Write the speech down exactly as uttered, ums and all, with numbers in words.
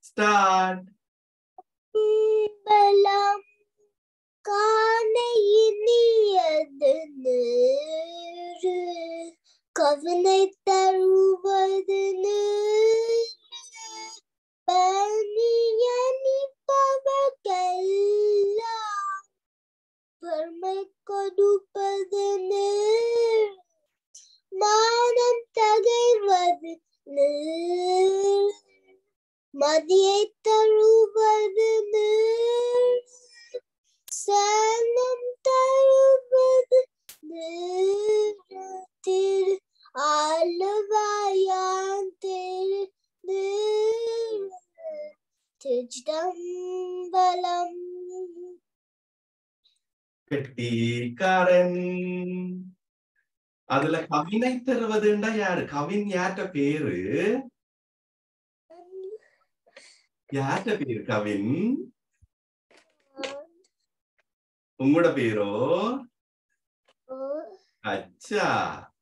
Start. Balam kane iniyadu neeru kavanai taruvadu neeru baniyani pavakella parmai kodupadu neeru manam thagaivadu neeru madiyai taruvadu neeru sanam taruvadu neeru thiru alavayan thiru neeru Tijambalam. கெட்டிக்காரன். அதுல கவினை தருவதுண்டா யாரு? கவின் யார்ட்ட பேரு? யார்ட்ட பேரு கவின்? உங்களோட பேரோ? அச்சா